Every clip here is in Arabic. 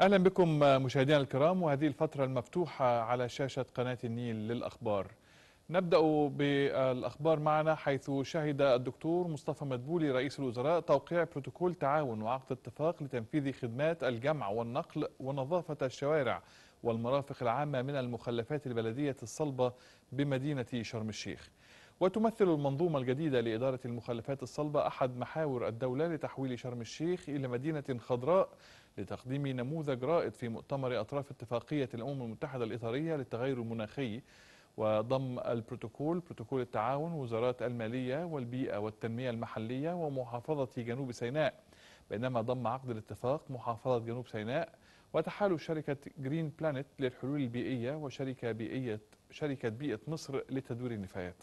أهلا بكم مشاهدينا الكرام، وهذه الفترة المفتوحة على شاشة قناة النيل للأخبار. نبدأ بالأخبار معنا، حيث شهد الدكتور مصطفى مدبولي رئيس الوزراء توقيع بروتوكول تعاون وعقد اتفاق لتنفيذ خدمات الجمع والنقل ونظافة الشوارع والمرافق العامة من المخلفات البلدية الصلبة بمدينة شرم الشيخ. وتمثل المنظومة الجديدة لإدارة المخلفات الصلبة أحد محاور الدولة لتحويل شرم الشيخ إلى مدينة خضراء لتقديم نموذج رائد في مؤتمر أطراف اتفاقية الأمم المتحدة الإطارية للتغير المناخي. وضم البروتوكول بروتوكول التعاون وزارات المالية والبيئة والتنمية المحلية ومحافظة جنوب سيناء، بينما ضم عقد الاتفاق محافظة جنوب سيناء وتحالف شركة جرين بلانت للحلول البيئية وشركة بيئة مصر لتدوير النفايات.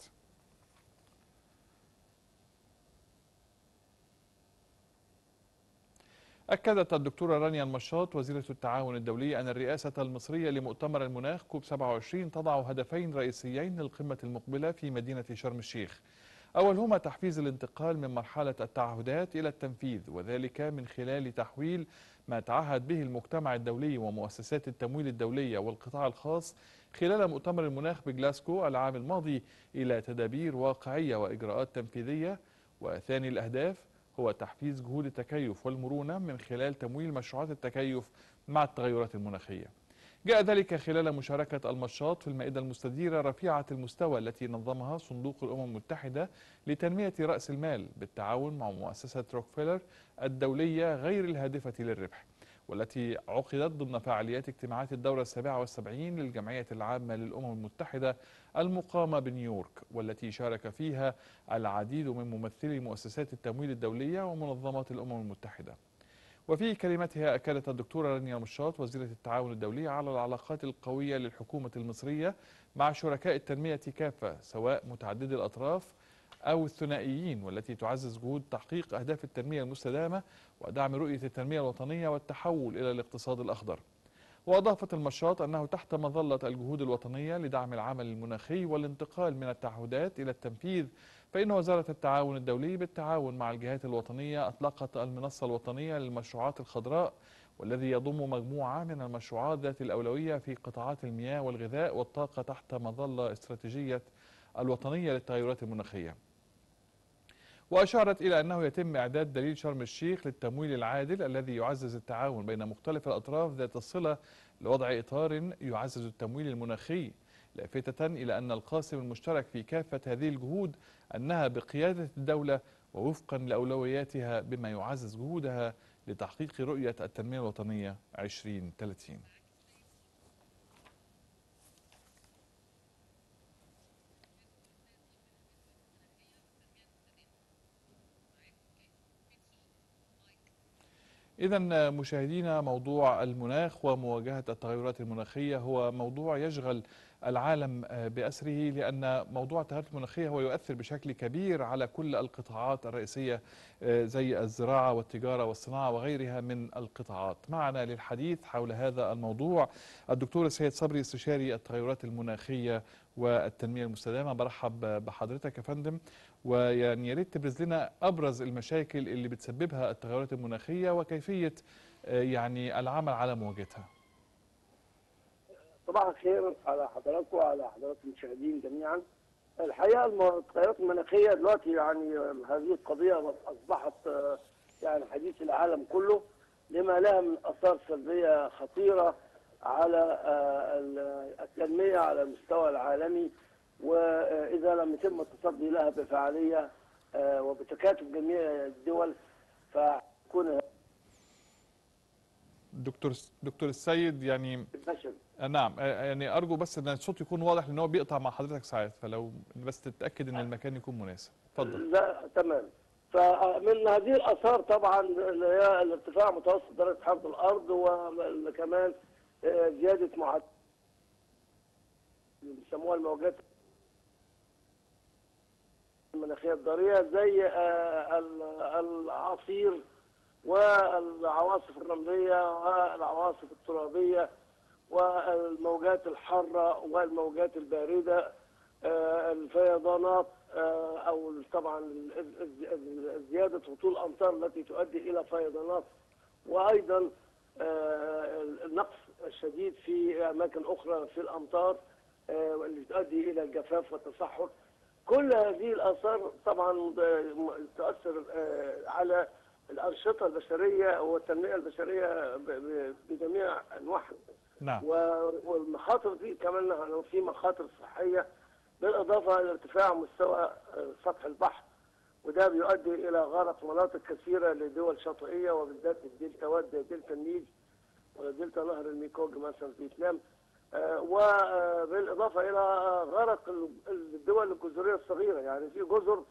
أكدت الدكتورة رانيا المشاط وزيرة التعاون الدولي أن الرئاسة المصرية لمؤتمر المناخ كوب 27 تضع هدفين رئيسيين للقمة المقبلة في مدينة شرم الشيخ. أولهما تحفيز الانتقال من مرحلة التعهدات إلى التنفيذ، وذلك من خلال تحويل ما تعهد به المجتمع الدولي ومؤسسات التمويل الدولية والقطاع الخاص خلال مؤتمر المناخ بجلاسكو العام الماضي إلى تدابير واقعية وإجراءات تنفيذية. وثاني الأهداف هو تحفيز جهود التكيف والمرونة من خلال تمويل مشروعات التكيف مع التغيرات المناخية. جاء ذلك خلال مشاركة المشاط في المائدة المستديرة رفيعة المستوى التي نظمها صندوق الأمم المتحدة لتنمية رأس المال بالتعاون مع مؤسسة روكفيلر الدولية غير الهادفة للربح، والتي عقدت ضمن فعاليات اجتماعات الدورة 77 للجمعية العامة للأمم المتحدة المقامة بنيويورك، والتي شارك فيها العديد من ممثلي مؤسسات التمويل الدولية ومنظمات الأمم المتحدة. وفي كلمتها أكدت الدكتورة رانيا مشاط وزيرة التعاون الدولي على العلاقات القوية للحكومة المصرية مع شركاء التنمية كافة، سواء متعددي الأطراف أو الثنائيين، والتي تعزز جهود تحقيق أهداف التنمية المستدامة ودعم رؤية التنمية الوطنية والتحول إلى الاقتصاد الأخضر. وأضافت المشاط أنه تحت مظلة الجهود الوطنية لدعم العمل المناخي والانتقال من التعهدات إلى التنفيذ، فإن وزارة التعاون الدولي بالتعاون مع الجهات الوطنية أطلقت المنصة الوطنية للمشروعات الخضراء، والذي يضم مجموعة من المشروعات ذات الأولوية في قطاعات المياه والغذاء والطاقة تحت مظلة استراتيجية الوطنية للتغيرات المناخية. وأشارت إلى أنه يتم إعداد دليل شرم الشيخ للتمويل العادل الذي يعزز التعاون بين مختلف الأطراف ذات الصلة لوضع إطار يعزز التمويل المناخي، لافتة إلى أن القاسم المشترك في كافة هذه الجهود أنها بقيادة الدولة ووفقا لأولوياتها، بما يعزز جهودها لتحقيق رؤية التنمية الوطنية 2030. إذا مشاهدينا، موضوع المناخ ومواجهة التغيرات المناخية هو موضوع يشغل العالم بأسره، لأن موضوع التغيرات المناخية هو يؤثر بشكل كبير على كل القطاعات الرئيسية زي الزراعة والتجارة والصناعة وغيرها من القطاعات. معنا للحديث حول هذا الموضوع الدكتور السيد صبري، استشاري التغيرات المناخية والتنمية المستدامة. برحب بحضرتك يا فندم، ويعني يا ريت تبرز لنا أبرز المشاكل اللي بتسببها التغيرات المناخية وكيفية يعني العمل على مواجهتها. صباح الخير على حضراتكم وعلى حضرات المشاهدين جميعا. الحقيقه التغيرات المناخيه دلوقتي يعني هذه القضيه اصبحت يعني حديث العالم كله، لما لها من اثار سلبيه خطيره على التنميه على المستوى العالمي، واذا لم يتم التصدي لها بفعاليه وبتكاتف جميع الدول فيكون دكتور السيد يعني الفشل. نعم، يعني أرجو بس أن الصوت يكون واضح، لأن هو بيقطع مع حضرتك ساعات، فلو بس تتأكد أن المكان يكون مناسب. اتفضل. لا تمام. فمن هذه الاثار طبعا اللي هي الارتفاع متوسط درجه حراره الارض، وكمان زياده معدل بيسموها الموجات المناخيه الضاريه زي الاعاصير والعواصف الرمليه والعواصف الترابيه والموجات الحاره والموجات البارده، الفيضانات، او طبعا زياده هطول الامطار التي تؤدي الى فيضانات، وايضا النقص الشديد في اماكن اخرى في الامطار واللي تؤدي الى الجفاف والتصحر. كل هذه الاثار طبعا تؤثر على الانشطه البشريه والتنميه البشريه بجميع انواعها. نعم. والمخاطر دي كمان لو في مخاطر صحيه بالاضافه الى ارتفاع مستوى سطح البحر، وده بيؤدي الى غرق مناطق كثيره لدول شاطئيه وبالذات الدلتاوات زي دلتا النيل ودلتا نهر الميكونج مثلا في فيتنام. وبالاضافه الى غرق الدول الجزريه الصغيره، يعني في جزر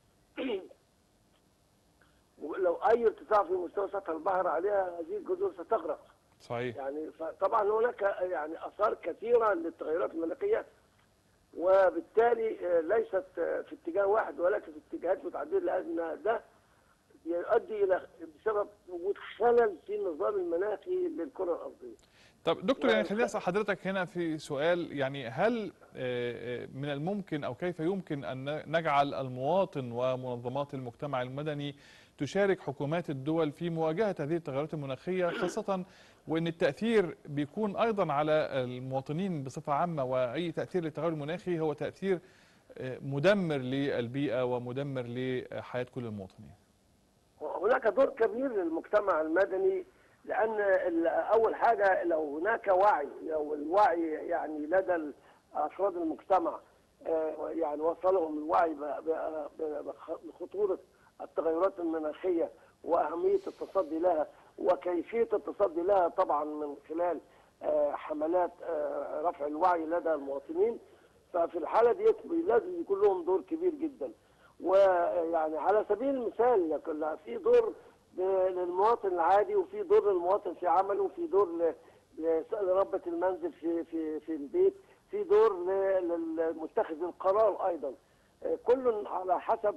لو اي ارتفاع في مستوى سطح البحر عليها هذه الجزر ستغرق. صحيح. يعني طبعا هناك يعني اثار كثيره للتغيرات المناخيه، وبالتالي ليست في اتجاه واحد ولكن في اتجاهات متعدده، لان ده يؤدي الى بسبب وجود خلل في النظام المناخي للكره الارضيه. طب دكتور، يعني خليني اسال حضرتك هنا في سؤال، يعني هل من الممكن او كيف يمكن ان نجعل المواطن ومنظمات المجتمع المدني تشارك حكومات الدول في مواجهة هذه التغيرات المناخية، خاصة وان التأثير بيكون ايضا على المواطنين بصفة عامة، واي تأثير للتغير المناخي هو تأثير مدمر للبيئة ومدمر لحياة كل المواطنين؟ هناك دور كبير للمجتمع المدني، لأن أول حاجة لو هناك وعي، لو الوعي يعني لدى أفراد المجتمع يعني وصلهم الوعي بخطورة التغيرات المناخية وأهمية التصدي لها وكيفية التصدي لها، طبعا من خلال حملات رفع الوعي لدى المواطنين، ففي الحالة دي لازم يكون لهم دور كبير جدا. ويعني على سبيل المثال في دور للمواطن العادي، وفي دور للمواطن في عمله، وفي دور لربة المنزل في البيت، في دور للمتخذ القرار ايضا، كل على حسب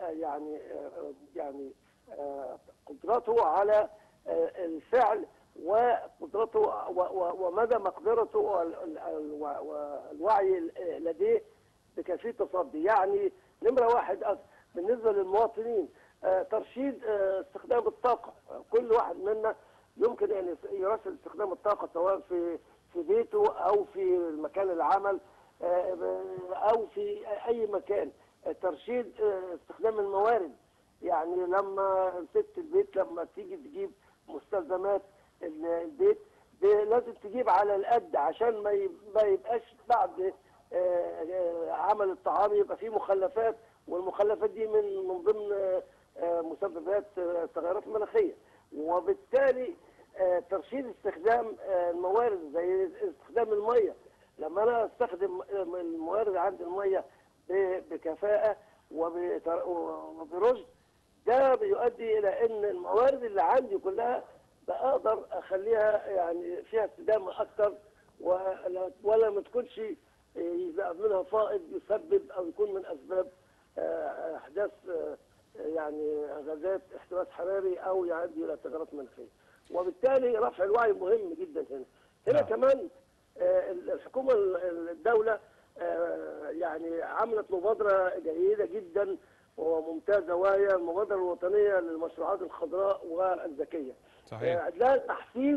يعني قدرته على الفعل وقدرته ومدى مقدرته والوعي لديه بكيفية التصدي. يعني نمرة واحد بالنسبة للمواطنين ترشيد استخدام الطاقة. كل واحد منا يمكن أن يرشد استخدام الطاقة سواء في بيته أو في مكان العمل أو في أي مكان. ترشيد استخدام الموارد، يعني لما ست البيت لما تيجي تجيب مستلزمات البيت لازم تجيب على القد عشان ما يبقاش بعد عمل الطعام يبقى فيه مخلفات، والمخلفات دي من ضمن مسببات التغيرات المناخيه. وبالتالي ترشيد استخدام الموارد زي استخدام الميه، لما انا استخدم الموارد عندي الميه بكفاءه وبرشد، ده بيؤدي الى ان الموارد اللي عندي كلها بقدر اخليها يعني فيها استدامه اكثر، ولا ما تكونش يبقى منها فائض يسبب او يكون من اسباب احداث يعني غازات احتباس حراري او يؤدي الى تغيرات مناخيه. وبالتالي رفع الوعي مهم جدا هنا. كمان الحكومه الدوله يعني عملت مبادره جيده جدا وممتازه، وهي المبادره الوطنيه للمشروعات الخضراء والذكيه. صحيح. ده تحفيز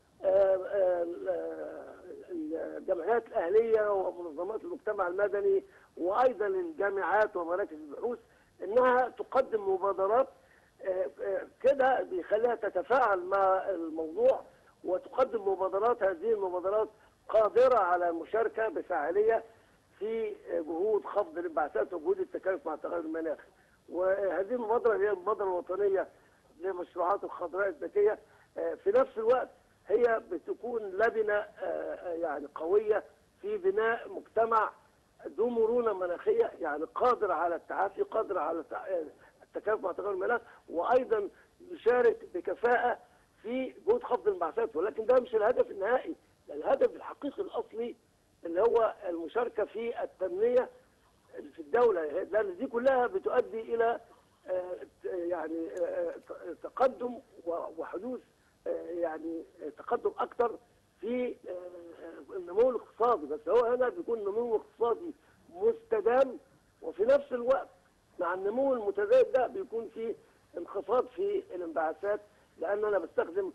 الجمعيات الاهليه ومنظمات المجتمع المدني وايضا الجامعات ومراكز البحوث انها تقدم مبادرات كده بيخليها تتفاعل مع الموضوع وتقدم مبادرات. هذه المبادرات قادره على المشاركه بفاعليه في جهود خفض الانبعاثات وجهود التكيف مع التغير المناخي. وهذه المبادره هي المبادره الوطنيه لمشروعات الخضراء الذكيه. في نفس الوقت هي بتكون لبنه يعني قويه في بناء مجتمع ذو مرونه مناخيه، يعني قادر على التعافي، قادر على التكيف مع تغير المناخ، وايضا يشارك بكفاءه في جهود خفض الانبعاثات. ولكن ده مش الهدف النهائي، الهدف الحقيقي الاصلي اللي هو المشاركه في التنميه في الدوله، لان دي كلها بتؤدي الى يعني تقدم وحدوث يعني تقدم اكثر في النمو الاقتصادي. بس هو هنا بيكون نمو اقتصادي مستدام، وفي نفس الوقت مع النمو المتزايد ده بيكون في انخفاض في الانبعاثات، لان انا بستخدم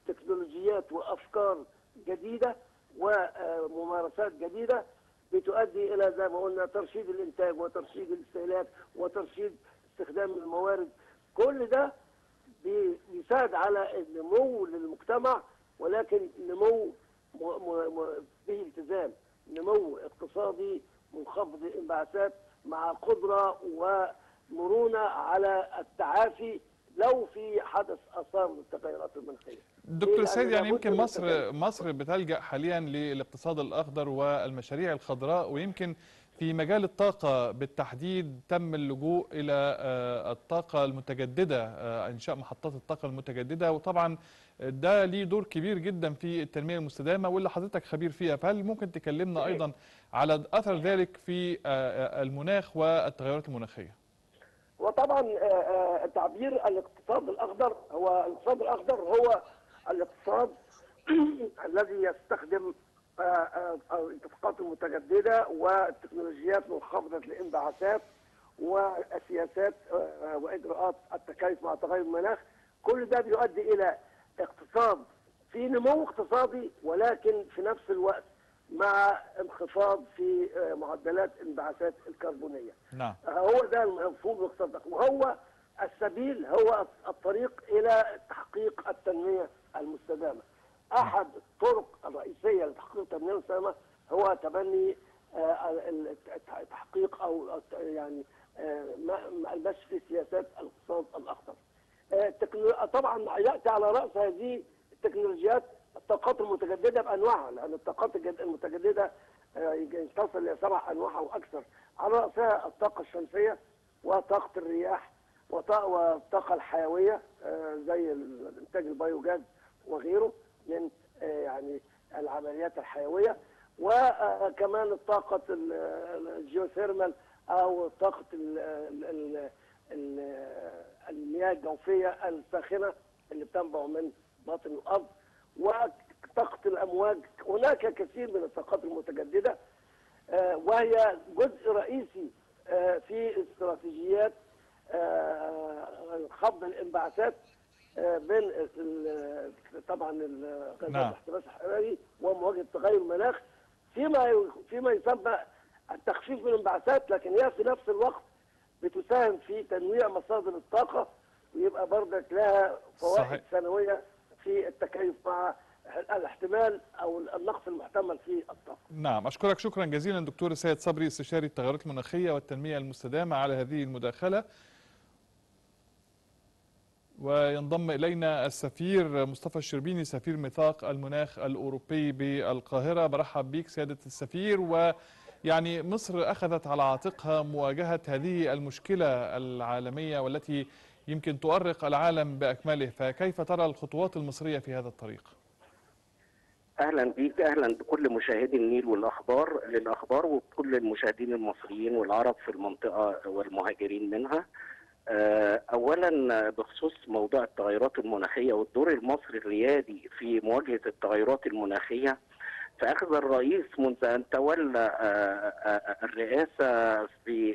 تكنولوجيات وافكار جديده وممارسات جديده بتؤدي الى زي ما قلنا ترشيد الانتاج وترشيد الاستهلاك وترشيد استخدام الموارد. كل ده بيساعد على النمو للمجتمع، ولكن نمو به التزام، نمو اقتصادي منخفض الانبعاثات مع قدره ومرونه على التعافي لو في حدث اثار للتغيرات المناخيه. دكتور سيد، يعني يمكن مصر بتلجأ حاليا للاقتصاد الأخضر والمشاريع الخضراء، ويمكن في مجال الطاقة بالتحديد تم اللجوء إلى الطاقة المتجددة، إنشاء محطات الطاقة المتجددة، وطبعا ده ليه دور كبير جدا في التنمية المستدامة واللي حضرتك خبير فيها. فهل ممكن تكلمنا أيضا على أثر ذلك في المناخ والتغيرات المناخية؟ وطبعا تعبير الاقتصاد الاخضر هو الاقتصاد الذي يستخدم الطاقات المتجدده والتكنولوجيات منخفضه الانبعاثات والسياسات واجراءات التكيف مع تغير المناخ. كل ده بيؤدي الى اقتصاد في نمو اقتصادي، ولكن في نفس الوقت مع انخفاض في معدلات الانبعاثات الكربونيه. نعم. هو ده المفهوم الاقتصاد، وهو السبيل، هو الطريق الى تحقيق التنميه المستدامه. احد الطرق الرئيسيه لتحقيق التنميه المستدامه هو تبني تحقيق او يعني المشي في سياسات الاقتصاد الاخضر. طبعا ياتي على راس هذه التكنولوجيات الطاقات المتجدده بانواعها، لان الطاقات المتجدده تصل الى 7 انواع واكثر، على راسها الطاقه الشمسيه وطاقه الرياح والطاقه الحيويه زي انتاج البيوجاز وغيره من يعني العمليات الحيويه، وكمان الطاقه الجيوثيرمال او طاقه المياه الجوفيه الساخنه اللي بتنبع من باطن الارض، وطاقه الامواج. هناك كثير من الطاقات المتجدده وهي جزء رئيسي في استراتيجيات خفض الانبعاثات بين طبعا الاحتباس الحراري ومواجهه تغير المناخ فيما يسمى التخفيف من الانبعاثات، لكن هي في نفس الوقت بتساهم في تنويع مصادر الطاقه، ويبقى برضك لها فوائد سنويه في التكيف مع الاحتمال او النقص المحتمل في الطاقه. نعم، اشكرك شكرا جزيلا دكتور سيد صبري، استشاري التغيرات المناخيه والتنميه المستدامه، على هذه المداخله. وينضم الينا السفير مصطفى الشربيني، سفير ميثاق المناخ الاوروبي بالقاهره. برحب بك سياده السفير. ويعني مصر اخذت على عاتقها مواجهه هذه المشكله العالميه والتي يمكن تؤرق العالم باكمله، فكيف ترى الخطوات المصريه في هذا الطريق؟ اهلا بيك، اهلا بكل مشاهدي النيل للاخبار وكل المشاهدين المصريين والعرب في المنطقه والمهاجرين منها. اولا بخصوص موضوع التغيرات المناخيه والدور المصري الريادي في مواجهه التغيرات المناخيه، فاخذ الرئيس منذ ان تولى الرئاسه في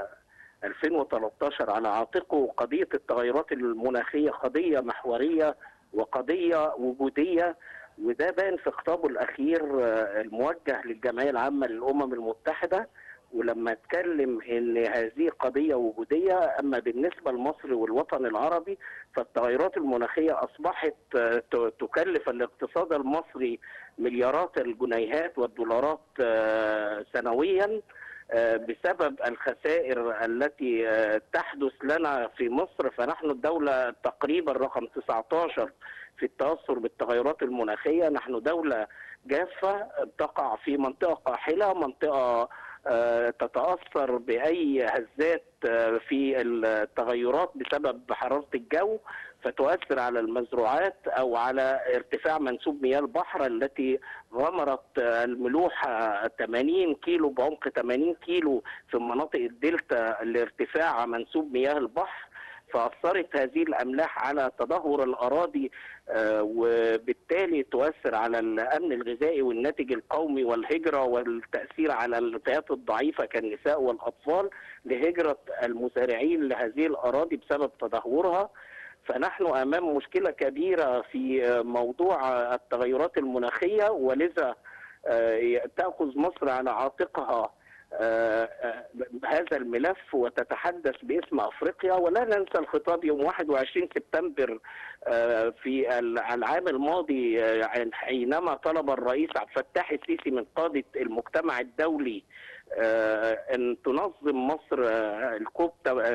2013 على عاتقه قضيه التغيرات المناخيه، قضيه محوريه وقضيه وجوديه، وده بان في خطابه الاخير الموجه للجمعيه العامه للامم المتحده، ولما اتكلم ان هذه قضيه وجوديه. اما بالنسبه لمصر والوطن العربي فالتغيرات المناخيه اصبحت تكلف الاقتصاد المصري مليارات الجنيهات والدولارات سنويا بسبب الخسائر التي تحدث لنا في مصر. فنحن الدوله تقريبا رقم 19 في التأثر بالتغيرات المناخيه. نحن دوله جافه تقع في منطقه قاحله، منطقه تتأثر بأي هزات في التغيرات بسبب حرارة الجو، فتؤثر على المزروعات أو على ارتفاع منسوب مياه البحر التي غمرت الملوحة 80 كيلو بعمق 80 كيلو في مناطق الدلتا لارتفاع منسوب مياه البحر. فأثرت هذه الأملاح على تدهور الأراضي وبالتالي تؤثر على الأمن الغذائي والناتج القومي والهجرة، والتأثير على الفئات الضعيفة كالنساء والأطفال لهجرة المزارعين لهذه الأراضي بسبب تدهورها. فنحن أمام مشكلة كبيرة في موضوع التغيرات المناخية، ولذا تأخذ مصر على عاتقها هذا الملف وتتحدث باسم أفريقيا. ولا ننسى الخطاب يوم 21 سبتمبر في العام الماضي، حينما طلب الرئيس عبد الفتاح السيسي من قادة المجتمع الدولي أن تنظم مصر الكوب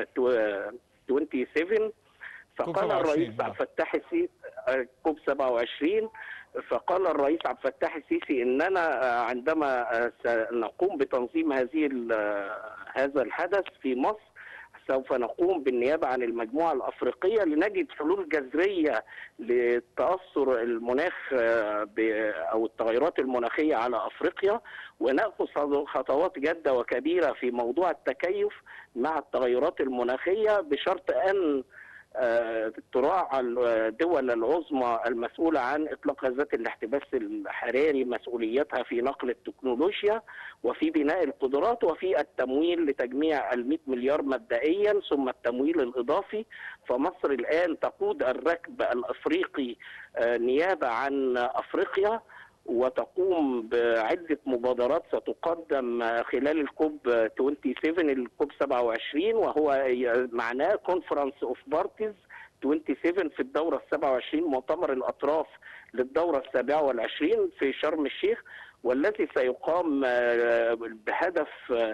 27. فقال الرئيس عبد الفتاح السيسي كوب 27. فقال الرئيس عبد الفتاح السيسي اننا عندما سنقوم بتنظيم هذا الحدث في مصر سوف نقوم بالنيابه عن المجموعه الافريقيه لنجد حلول جذريه لتاثر المناخ او التغيرات المناخيه على افريقيا، وناخذ خطوات جاده وكبيره في موضوع التكيف مع التغيرات المناخيه، بشرط ان تراعى الدول العظمى المسؤولة عن إطلاق غازات الاحتباس الحراري مسؤوليتها في نقل التكنولوجيا وفي بناء القدرات وفي التمويل لتجميع 100 مليار مبدئيا ثم التمويل الإضافي. فمصر الآن تقود الركب الأفريقي نيابة عن أفريقيا، وتقوم بعدة مبادرات ستقدم خلال الكوب 27 الكوب 27، وهو معناه كونفرنس اوف بارتيز 27 في الدورة 27 مؤتمر الأطراف للدورة 27 في شرم الشيخ، والذي سيقام بهدف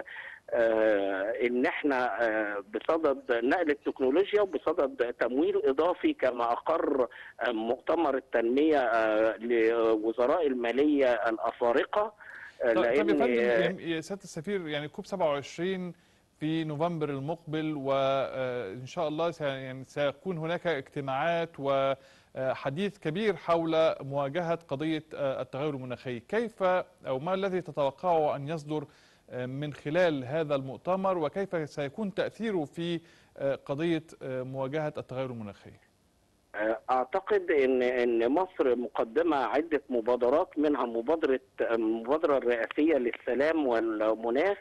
ان احنا بصدد نقل التكنولوجيا وبصدد تمويل اضافي كما اقر مؤتمر التنميه لوزراء الماليه الافارقه. طيب يا فندم يا سياده السفير، يعني كوب 27 في نوفمبر المقبل، وان شاء الله سيكون هناك اجتماعات وحديث كبير حول مواجهه قضيه التغير المناخي. كيف او ما الذي تتوقعه ان يصدر من خلال هذا المؤتمر، وكيف سيكون تأثيره في قضية مواجهة التغير المناخي؟ أعتقد أن مصر مقدمة عدة مبادرات، منها المبادرة الرئاسية للسلام والمناخ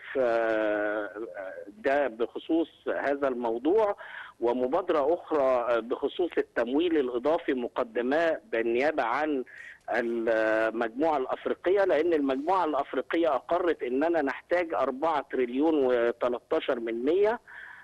ده بخصوص هذا الموضوع، ومبادرة أخرى بخصوص التمويل الإضافي مقدمة بالنيابة عن المجموعة الأفريقية، لأن المجموعة الأفريقية أقرت أننا نحتاج 4 تريليون و13 من 100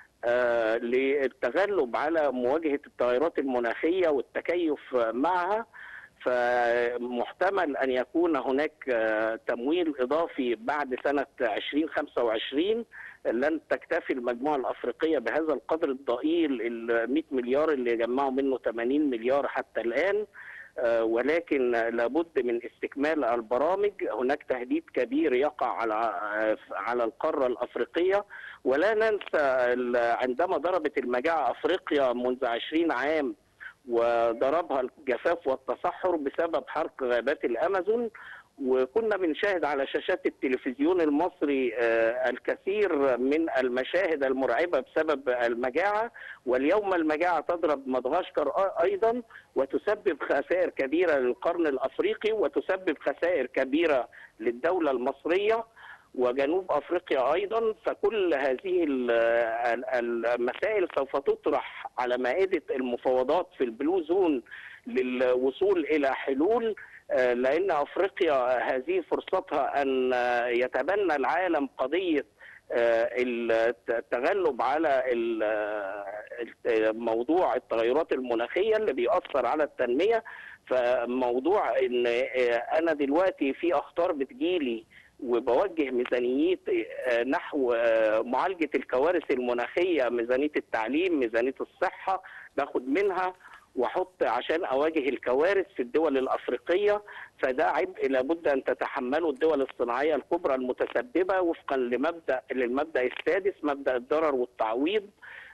للتغلب على مواجهة التغيرات المناخية والتكيف معها. فمحتمل أن يكون هناك تمويل إضافي بعد سنة 2025. لن تكتفي المجموعة الأفريقية بهذا القدر الضئيل ال 100 مليار اللي جمعوا منه 80 مليار حتى الآن، ولكن لابد من استكمال البرامج. هناك تهديد كبير يقع على القارة الأفريقية. ولا ننسى عندما ضربت المجاعة أفريقيا منذ 20 عام وضربها الجفاف والتصحر بسبب حرق غابات الأمازون، وكنا بنشاهد على شاشات التلفزيون المصري الكثير من المشاهد المرعبة بسبب المجاعة. واليوم المجاعة تضرب مدغشقر أيضا وتسبب خسائر كبيرة للقرن الأفريقي، وتسبب خسائر كبيرة للدولة المصرية وجنوب أفريقيا أيضا. فكل هذه المسائل سوف تطرح على مائدة المفاوضات في البلو زون للوصول إلى حلول، لأن أفريقيا هذه فرصتها أن يتبنى العالم قضية التغلب على موضوع التغيرات المناخية اللي بيأثر على التنمية. فموضوع أن أنا دلوقتي في أخطار بتجيلي وبوجه ميزانيتي نحو معالجة الكوارث المناخية، ميزانية التعليم، ميزانية الصحة، باخد منها واحط عشان اواجه الكوارث في الدول الافريقيه. فده عبء لابد ان تتحمله الدول الصناعيه الكبرى المتسببه وفقا للمبدا السادس، مبدا الضرر والتعويض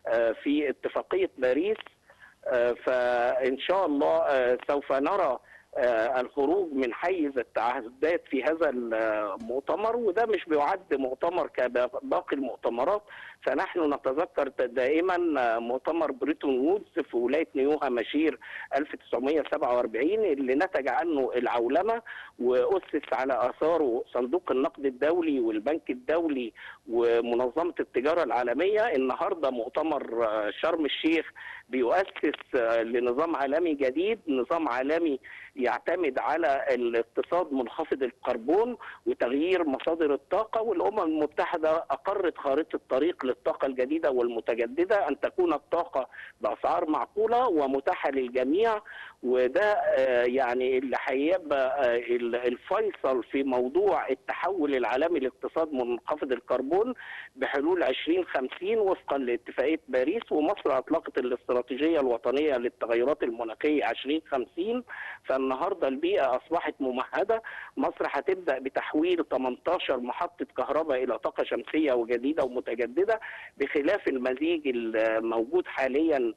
في اتفاقيه باريس. فان شاء الله سوف نرى الخروج من حيز التعهدات في هذا المؤتمر، وده مش بيعد مؤتمر كباقي المؤتمرات. فنحن نتذكر دائما مؤتمر بريتون وودز في ولاية نيو هامشير 1947 اللي نتج عنه العولمة وأسس على آثاره صندوق النقد الدولي والبنك الدولي ومنظمة التجارة العالمية. النهاردة مؤتمر شرم الشيخ بيؤسس لنظام عالمي جديد، نظام عالمي يعتمد على الاقتصاد منخفض الكربون وتغيير مصادر الطاقة، والأمم المتحدة أقرت خارطة الطريق للطاقة الجديدة والمتجددة، أن تكون الطاقة بأسعار معقولة ومتاحة للجميع. وده يعني اللي هيبقى الفيصل في موضوع التحول العالمي لاقتصاد منخفض الكربون بحلول 2050 وفقا لاتفاقية باريس. ومصر أطلقت الاستراتيجية الوطنية للتغيرات المناخية 2050. فالنهارده البيئة أصبحت ممهدة. مصر هتبدأ بتحويل 18 محطة كهرباء إلى طاقة شمسية وجديدة ومتجددة، بخلاف المزيج الموجود حاليا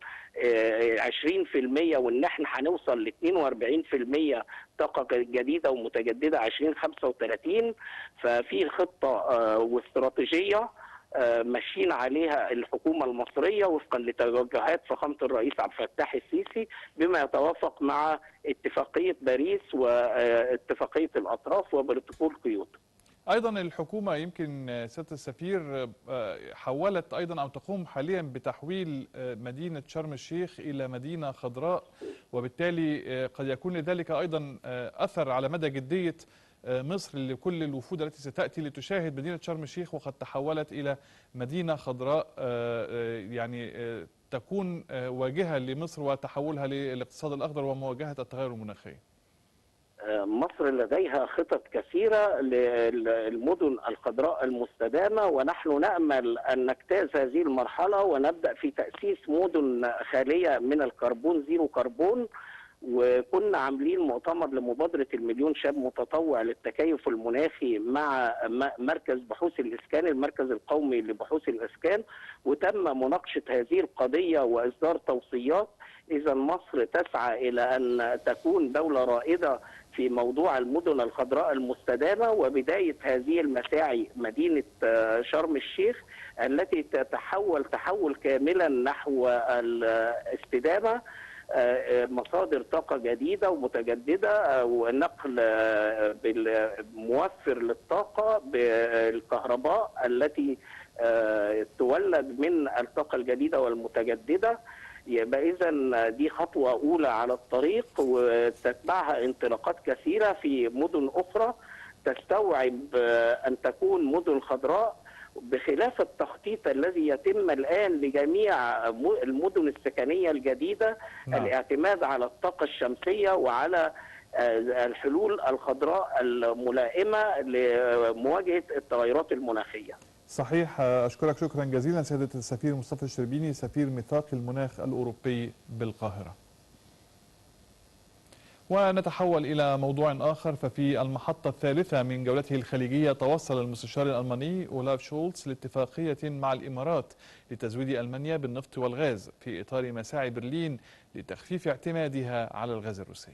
20%، وإن احنا هنوصل ل 42% طاقة جديدة ومتجددة 2035. ففي خطة واستراتيجية ماشيين عليها الحكومة المصرية وفقا لتوجهات فخامة الرئيس عبد الفتاح السيسي، بما يتوافق مع اتفاقية باريس واتفاقية الأطراف وبروتوكول كيوتو. أيضا الحكومة يمكن سيادة السفير حولت أيضا أو تقوم حاليا بتحويل مدينة شرم الشيخ إلى مدينة خضراء، وبالتالي قد يكون لذلك أيضا أثر على مدى جدية مصر لكل الوفود التي ستأتي لتشاهد مدينة شرم الشيخ وقد تحولت إلى مدينة خضراء يعني تكون واجهة لمصر وتحولها للاقتصاد الأخضر ومواجهة التغير المناخي. مصر لديها خطط كثيرة للمدن الخضراء المستدامة، ونحن نأمل أن نجتاز هذه المرحلة ونبدأ في تأسيس مدن خالية من الكربون، زيرو كربون. وكنا عاملين مؤتمر لمبادرة المليون شاب متطوع للتكيف المناخي مع مركز بحوث الإسكان، المركز القومي لبحوث الإسكان، وتم مناقشة هذه القضية وإصدار توصيات. إذا مصر تسعى إلى أن تكون دولة رائدة في موضوع المدن الخضراء المستدامة، وبداية هذه المساعي مدينة شرم الشيخ التي تحول كاملا نحو الاستدامة، مصادر طاقة جديدة ومتجددة ونقل موفر للطاقة بالكهرباء التي تولد من الطاقة الجديدة والمتجددة. يبقى إذا دي خطوة أولى على الطريق، وتتبعها انطلاقات كثيرة في مدن أخرى تستوعب أن تكون مدن خضراء، بخلاف التخطيط الذي يتم الآن لجميع المدن السكنية الجديدة. نعم. الاعتماد على الطاقة الشمسية وعلى الحلول الخضراء الملائمة لمواجهة التغيرات المناخية. صحيح. أشكرك شكرا جزيلا سيادة السفير مصطفى الشربيني، سفير ميثاق المناخ الأوروبي بالقاهرة. ونتحول إلى موضوع آخر. ففي المحطة الثالثة من جولته الخليجية توصل المستشار الألماني أولاف شولتز لاتفاقية مع الإمارات لتزويد ألمانيا بالنفط والغاز في إطار مساعي برلين لتخفيف اعتمادها على الغاز الروسي.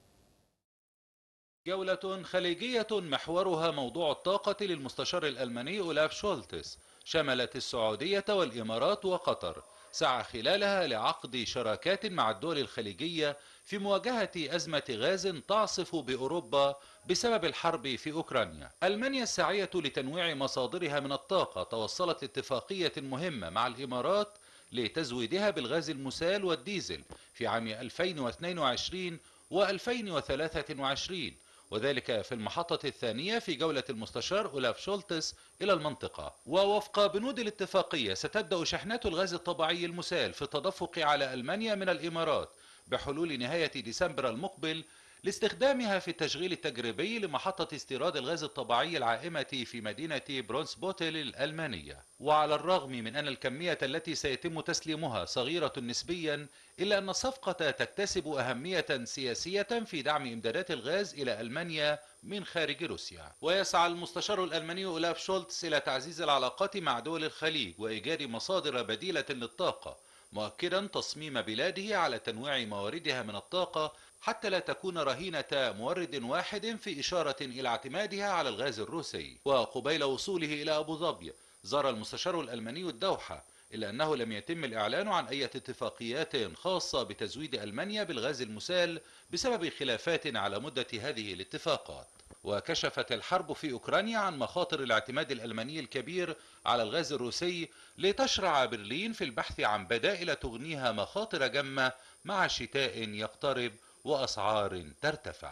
جولة خليجية محورها موضوع الطاقة للمستشار الألماني أولاف شولتز، شملت السعودية والإمارات وقطر، سعى خلالها لعقد شراكات مع الدول الخليجية في مواجهة أزمة غاز تعصف بأوروبا بسبب الحرب في أوكرانيا. ألمانيا الساعية لتنويع مصادرها من الطاقة توصلت لاتفاقية مهمة مع الإمارات لتزويدها بالغاز المسال والديزل في عام 2022 و2023، وذلك في المحطة الثانية في جولة المستشار أولاف شولتز إلى المنطقة. ووفق بنود الاتفاقية ستبدأ شحنات الغاز الطبيعي المسال في التدفق على ألمانيا من الإمارات بحلول نهاية ديسمبر المقبل لاستخدامها في التشغيل التجريبي لمحطة استيراد الغاز الطبيعي العائمة في مدينة برونسبوتل الألمانية. وعلى الرغم من أن الكمية التي سيتم تسليمها صغيرة نسبيا، إلا أن الصفقة تكتسب أهمية سياسية في دعم إمدادات الغاز إلى ألمانيا من خارج روسيا. ويسعى المستشار الألماني أولاف شولتز إلى تعزيز العلاقات مع دول الخليج وإيجاد مصادر بديلة للطاقة، مؤكدا تصميم بلاده على تنويع مواردها من الطاقة حتى لا تكون رهينة مورد واحد في إشارة إلى اعتمادها على الغاز الروسي. وقبيل وصوله إلى أبو ظبي زار المستشار الألماني الدوحة، إلا أنه لم يتم الإعلان عن أي اتفاقيات خاصة بتزويد ألمانيا بالغاز المسال بسبب خلافات على مدة هذه الاتفاقات. وكشفت الحرب في أوكرانيا عن مخاطر الاعتماد الألماني الكبير على الغاز الروسي، لتشرع برلين في البحث عن بدائل تغنيها مخاطر جمة مع شتاء يقترب وأسعار ترتفع.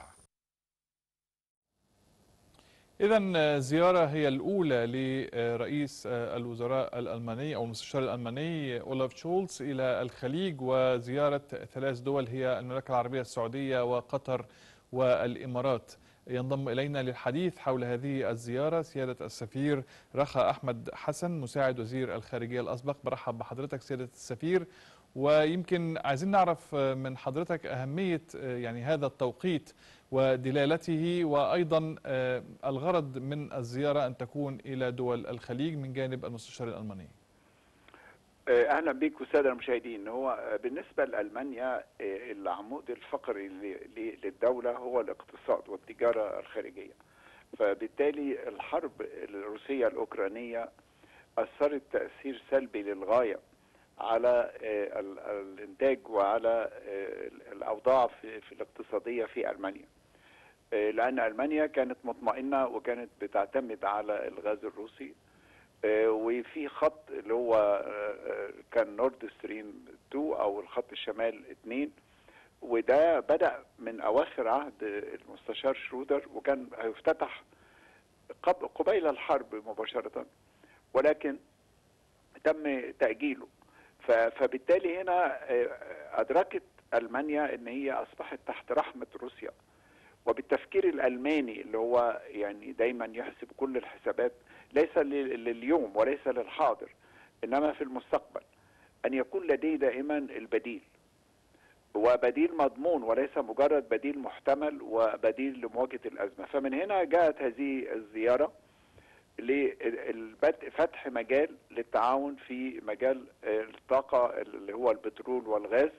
إذا زيارة هي الأولى لرئيس الوزراء الألماني أو المستشار الألماني أولاف شولز إلى الخليج، وزيارة 3 دول هي المملكة العربية السعودية وقطر والإمارات. ينضم إلينا للحديث حول هذه الزيارة سيادة السفير رخا أحمد حسن مساعد وزير الخارجية الأسبق. برحب بحضرتك سيادة السفير، ويمكن عايزين نعرف من حضرتك أهمية يعني هذا التوقيت ودلالته، وأيضا الغرض من الزيارة أن تكون إلى دول الخليج من جانب المستشار الألماني. اهلا بك والساده المشاهدين. هو بالنسبه لالمانيا العمود الفقري للدوله هو الاقتصاد والتجاره الخارجيه، فبالتالي الحرب الروسيه الاوكرانيه اثرت تاثير سلبي للغايه على الانتاج وعلى الاوضاع في الاقتصاديه في المانيا، لان المانيا كانت مطمئنه وكانت بتعتمد على الغاز الروسي، وفي خط اللي هو كان نورد ستريم 2 او الخط الشمال 2، وده بدأ من اواخر عهد المستشار شرودر، وكان هيفتتح قبيل الحرب مباشرة، ولكن تم تأجيله. فبالتالي هنا أدركت ألمانيا أن هي أصبحت تحت رحمة روسيا، وبالتفكير الألماني اللي هو يعني دايما يحسب كل الحسابات ليس لليوم وليس للحاضر إنما في المستقبل، أن يكون لديه دائما البديل، وبديل مضمون وليس مجرد بديل محتمل وبديل لمواجهة الأزمة. فمن هنا جاءت هذه الزيارة للبدء فتح مجال للتعاون في مجال الطاقة اللي هو البترول والغاز،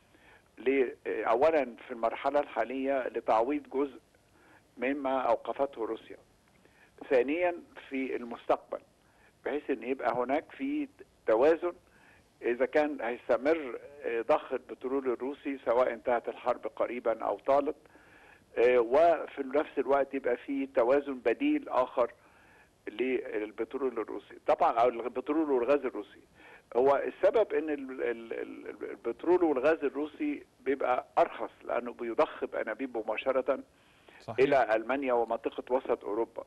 أولا في المرحلة الحالية لتعويض جزء مما أوقفته روسيا، ثانيا في المستقبل بحيث أن يبقى هناك في توازن إذا كان هيستمر ضخ البترول الروسي سواء انتهت الحرب قريبا أو طالت، وفي نفس الوقت يبقى في توازن بديل آخر للبترول الروسي طبعا أو البترول والغاز الروسي. هو السبب ان البترول والغاز الروسي بيبقى ارخص لانه بيضخ بانابيب مباشره الى المانيا ومنطقه وسط اوروبا،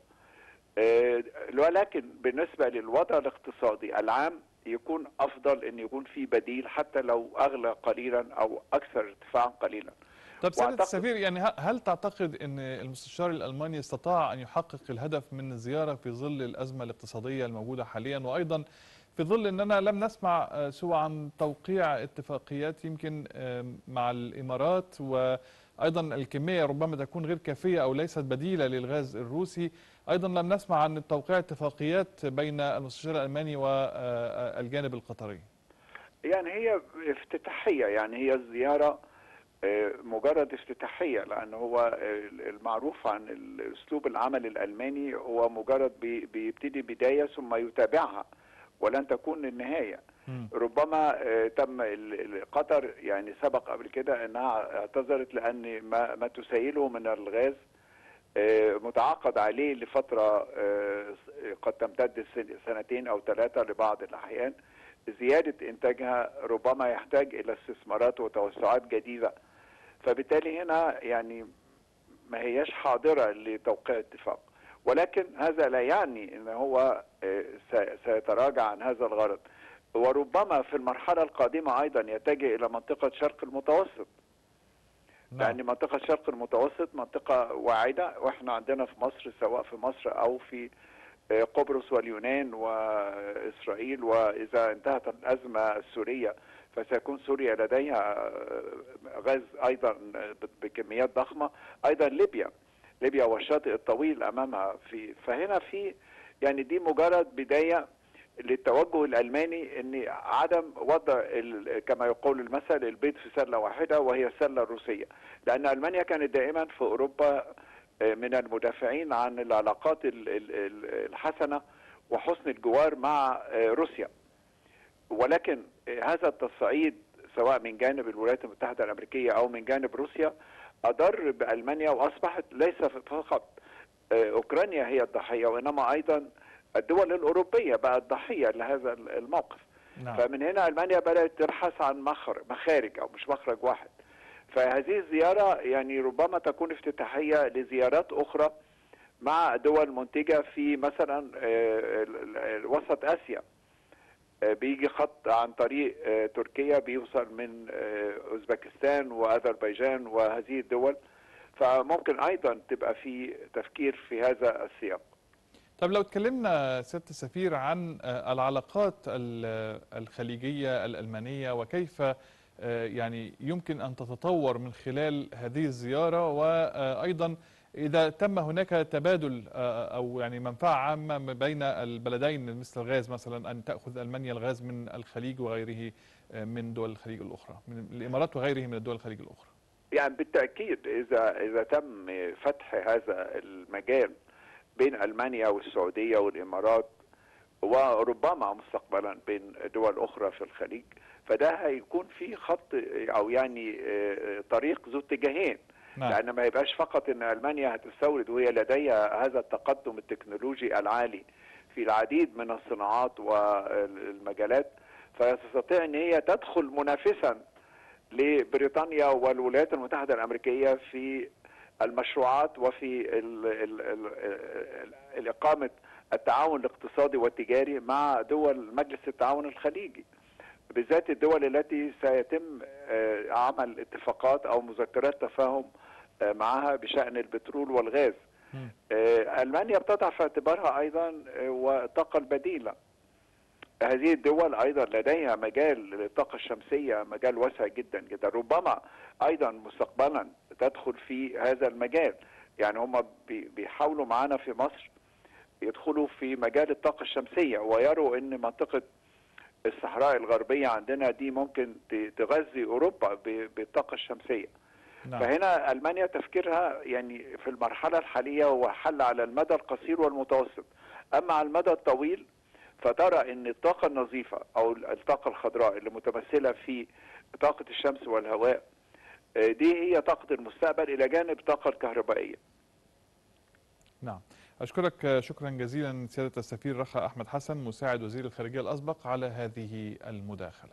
ولكن بالنسبه للوضع الاقتصادي العام يكون افضل ان يكون في بديل حتى لو اغلى قليلا او اكثر ارتفاعا قليلا. طب سيادة السفير، يعني هل تعتقد ان المستشار الالماني استطاع ان يحقق الهدف من الزياره في ظل الازمه الاقتصاديه الموجوده حاليا، وايضا في ظل اننا لم نسمع سوى عن توقيع اتفاقيات يمكن مع الامارات، وايضا الكميه ربما تكون غير كافيه او ليست بديله للغاز الروسي، ايضا لم نسمع عن توقيع اتفاقيات بين المستشار الالماني والجانب القطري؟ يعني هي افتتاحيه، يعني هي الزياره مجرد افتتاحيه، لان هو المعروف عن اسلوب العمل الالماني هو مجرد بيبتدي بدايه ثم يتابعها ولن تكون النهايه. ربما تم قطر يعني سبق قبل كده انها اعتذرت لان ما تسيله من الغاز متعاقد عليه لفتره قد تمتد 2 أو 3 لبعض الاحيان، زياده انتاجها ربما يحتاج الى استثمارات وتوسعات جديده، فبالتالي هنا يعني ما هياش حاضره لتوقيع اتفاق، ولكن هذا لا يعني ان هو سيتراجع عن هذا الغرض، وربما في المرحله القادمه ايضا يتجه الى منطقه شرق المتوسط. لان منطقه شرق المتوسط منطقه واعده، واحنا عندنا في مصر سواء في مصر او في قبرص واليونان واسرائيل، واذا انتهت الازمه السوريه فسيكون سوريا لديها غاز ايضا بكميات ضخمه، ايضا ليبيا والشاطئ الطويل امامها. فهنا في يعني دي مجرد بدايه للتوجه الألماني أن عدم وضع كما يقول المثل البيض في سلة واحدة وهي السلة الروسية، لأن ألمانيا كانت دائما في أوروبا من المدافعين عن العلاقات الحسنة وحسن الجوار مع روسيا، ولكن هذا التصعيد سواء من جانب الولايات المتحدة الأمريكية أو من جانب روسيا أضر بألمانيا، وأصبحت ليس فقط أوكرانيا هي الضحية وإنما أيضا الدول الأوروبية بقت ضحية لهذا الموقف. نعم. فمن هنا ألمانيا بدأت تبحث عن مخارج أو مش مخرج واحد. فهذه الزيارة يعني ربما تكون افتتاحية لزيارات أخرى مع دول منتجة في مثلا وسط آسيا. بيجي خط عن طريق تركيا بيوصل من أوزبكستان وأذربيجان وهذه الدول، فممكن أيضا تبقى في تفكير في هذا السياق. طب لو اتكلمنا سيادة السفير عن العلاقات الخليجية الألمانية وكيف يعني يمكن أن تتطور من خلال هذه الزيارة، وأيضا إذا تم هناك تبادل أو يعني منفعة عامة بين البلدين مثل الغاز مثلا، أن تأخذ ألمانيا الغاز من الخليج وغيره من دول الخليج الأخرى، من الإمارات وغيره من الدول الخليج الأخرى. يعني بالتأكيد إذا تم فتح هذا المجال بين ألمانيا والسعودية والإمارات وربما مستقبلا بين دول أخرى في الخليج، فده هيكون في خط أو يعني طريق ذو اتجاهين. نعم. لأن ما يبقاش فقط أن ألمانيا هتستورد وهي لديها هذا التقدم التكنولوجي العالي في العديد من الصناعات والمجالات، فتستطيع أن هي تدخل منافسا لبريطانيا والولايات المتحدة الأمريكية في المشروعات وفي إقامة التعاون الاقتصادي والتجاري مع دول مجلس التعاون الخليجي، بالذات الدول التي سيتم عمل اتفاقات أو مذكرات تفاهم معها بشأن البترول والغاز. ألمانيا بتضع في اعتبارها أيضا والطاقة البديلة. هذه الدول أيضا لديها مجال للطاقة الشمسية، مجال واسع جدا جدا، ربما أيضا مستقبلا تدخل في هذا المجال. يعني هم بيحاولوا معنا في مصر يدخلوا في مجال الطاقة الشمسية، ويروا أن منطقة الصحراء الغربية عندنا دي ممكن تغذي أوروبا بالطاقة الشمسية. نعم. فهنا ألمانيا تفكيرها يعني في المرحلة الحالية هو حل على المدى القصير والمتوسط. أما على المدى الطويل فترى أن الطاقة النظيفة أو الطاقة الخضراء اللي متمثلة في طاقة الشمس والهواء دي هي طاقة المستقبل إلى جانب الطاقة الكهربائية. نعم. أشكرك شكرا جزيلا سيادة السفير رخا أحمد حسن مساعد وزير الخارجية الأسبق على هذه المداخلة.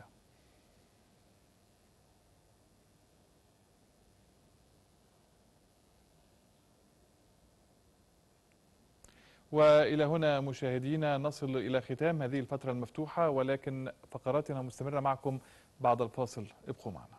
وإلى هنا مشاهدينا نصل إلى ختام هذه الفترة المفتوحة، ولكن فقراتنا مستمرة معكم بعد الفاصل، ابقوا معنا.